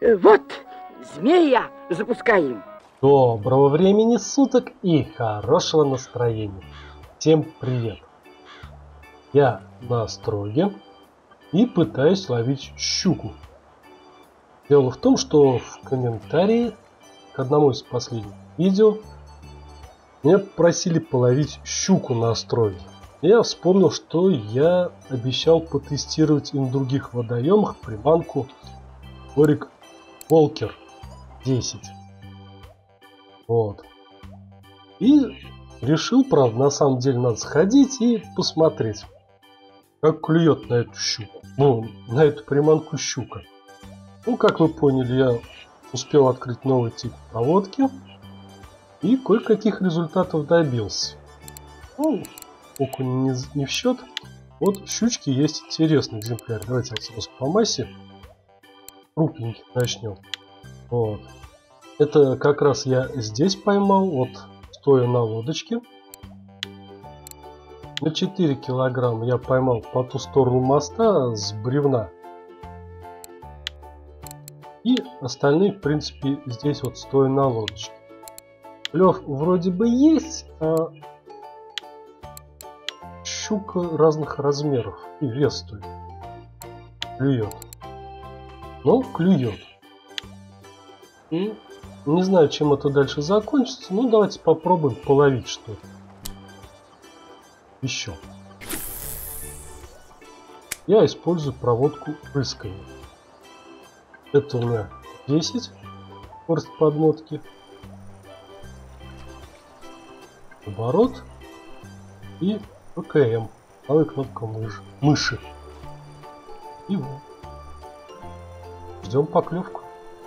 Вот, змея запускаем. Доброго времени суток и хорошего настроения. Всем привет. Я на остроге и пытаюсь ловить щуку. Дело в том, что в комментарии к одному из последних видео меня просили половить щуку на остроге. Я вспомнил, что я обещал потестировать и на других водоемах приманку Орик Волкер 10. Вот. И решил, правда, на самом деле надо сходить и посмотреть, как клюет на эту щуку. Ну, на эту приманку щука. Ну, как вы поняли, я успел открыть новый тип проводки и кое-каких результатов добился. Ну, окунь не в счет. Вот щучки есть интересный экземпляр. Давайте вот сразу по массе крупненьких начнем. Вот. Это как раз я здесь поймал, вот стоя на лодочке. На 4 килограмма я поймал по ту сторону моста с бревна. И остальные, в принципе, здесь вот стоя на лодочке. Клев вроде бы есть, а щука разных размеров и вес стоит. Клюет. Но клюет. И не знаю, чем это дальше закончится, но давайте попробуем половить что-то. Еще. Я использую проводку прыскания. Это у меня 10 скорость подмотки. Оборот. И ПКМ. Правая кнопка мыши. И вот. Ждем поклевку.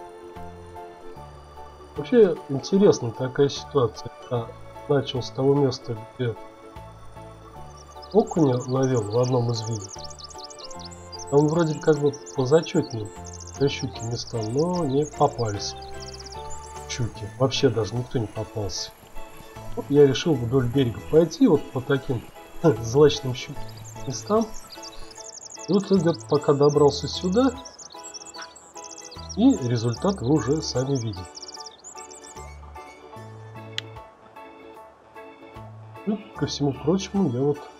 Вообще интересная такая ситуация. Я начал с того места, где окуня ловил в одном из видео. Там вроде как бы позачетнее для щуки места, но не попались щуки. Вообще даже никто не попался. Вот я решил вдоль берега пойти вот по таким злачным щуким местам. И вот где-то пока добрался сюда, и результат вы уже сами видите. И, ко всему прочему, я вот...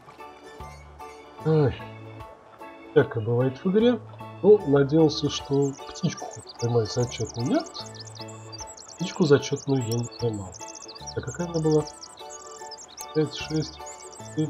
Всякое бывает в игре. Ну, надеялся, что птичку поймать зачетную. Нет. Птичку зачетную я не поймал. А какая она была? 5, 6, 4...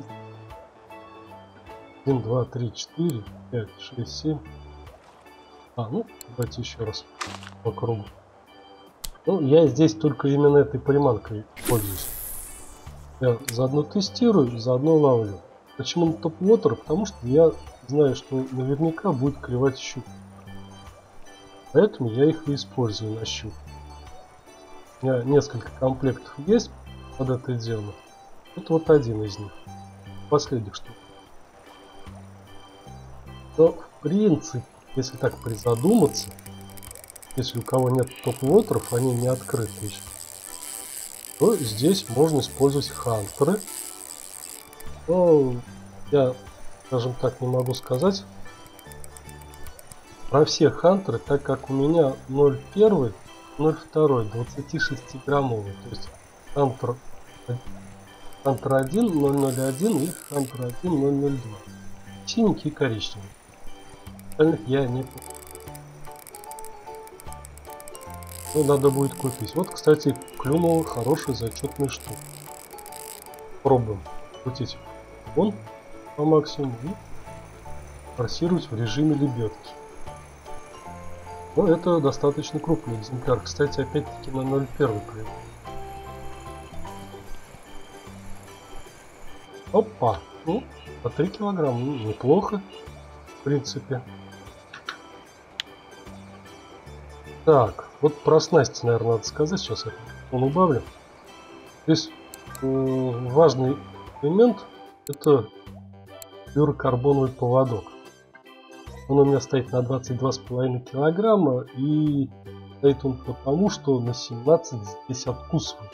1, 2, 3, 4, 5, 6, 7... ну, давайте еще раз по кругу. Ну, я здесь только именно этой приманкой пользуюсь. Я заодно тестирую, заодно ловлю. Почему на топ-вотер? Потому что я знаю, что наверняка будет клевать щука. Поэтому я их и использую на щуку. У меня несколько комплектов есть под это дело. Это вот один из них. Последних штук. Но в принципе, если так призадуматься, если у кого нет топ-вотеров, они не открыты еще, то здесь можно использовать хантеры. Но я, скажем так, не могу сказать про все хантеры, так как у меня 0.1, 0.2, 26 граммовый. То есть хантер 1, 001 и хантер 1, 002. Синенький и коричневый. Остальных я не... Ну, надо будет купить. Вот, кстати, клюнула хорошая зачетная штука. Пробуем крутить он по максимуму и форсировать в режиме лебедки. Но это достаточно крупный экземпляр. Кстати, опять-таки на 0.1 клюв. Опа! Ну, по 3 килограмма. Ну, неплохо, в принципе. Так, вот про снасти, наверное, надо сказать. Сейчас я он убавлю. Здесь важный элемент — это флюорокарбоновый поводок. Он у меня стоит на 22,5 килограмма, и стоит он потому, что на 17 здесь откусывает.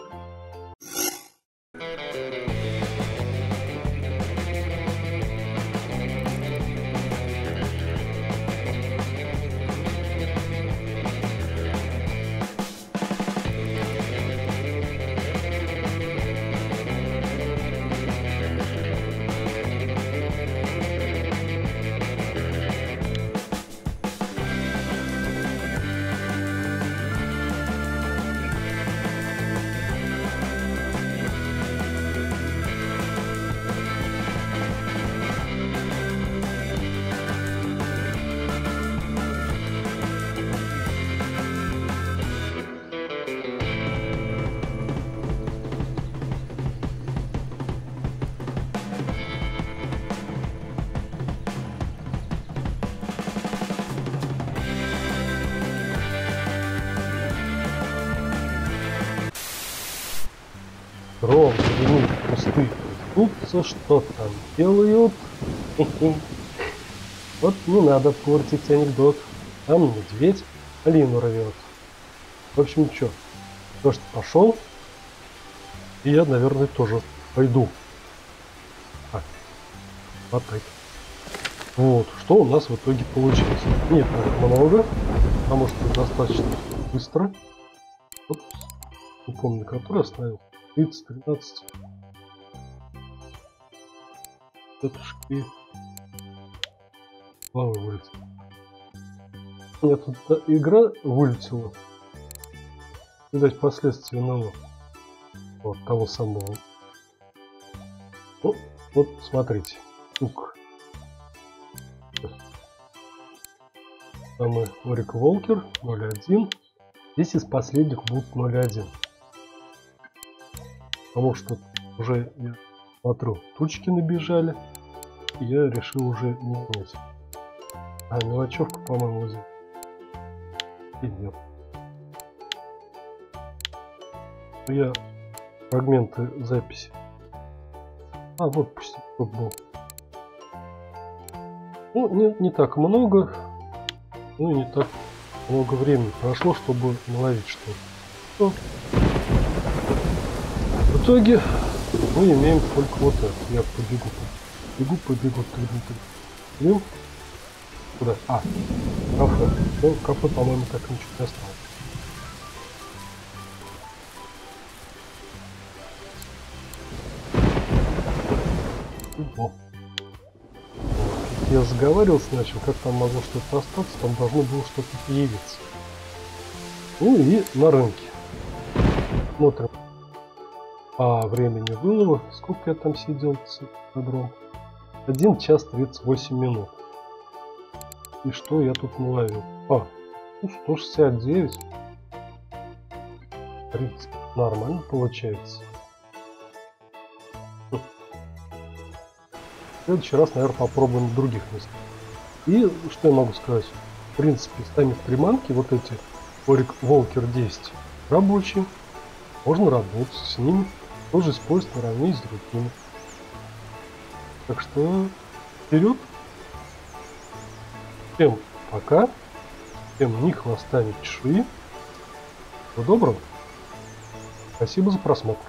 Громко гремит кусты. Ждутся, что там делают. Вот не надо портить анекдот. Там медведь Алину рвет. В общем, что, дождь пошел. И я, наверное, тоже пойду. Вот так. Вот, что у нас в итоге получилось. Нет, так много, потому что достаточно быстро. Вот, не помню, который оставил. 30, 13. Тетушки. Слава вылетела. У меня тут игра вылетела. Видать, последствия нового. Вот, того самого. Ну, вот, смотрите. Тук. Самый Орик Волкер 0.1. Здесь из последних будут 0.1. Потому что уже, я смотрю, тучки набежали. И я решил уже не менять. А, мелочевка, по-моему, здесь. И нет. Я фрагменты записи. А, вот пусть тут был. Ну, не так много. Ну, и не так много времени прошло, чтобы наловить что-то. В итоге мы имеем только вот это. Я побегу. Куда? А, кафе. Ну, кафе, по-моему, так ничего не осталось. О. Я заговаривался, начал, как там могло что-то остаться, там должно было что-то появиться. Ну и на рынке. Смотрим по времени вылова. Сколько я там сидел с добром? 1 час 38 минут. И что я тут наловил? А, ну 169. В принципе, нормально получается. В следующий раз, наверное, попробуем в других местах. И что я могу сказать? В принципе, ставить приманки, вот эти Орик Волкер 10, рабочие. Можно работать с ними. Тоже использовать наравне с другими. Так что вперед. Всем пока. Всем ни хвоста, ни чешуи. Всего доброго. Спасибо за просмотр.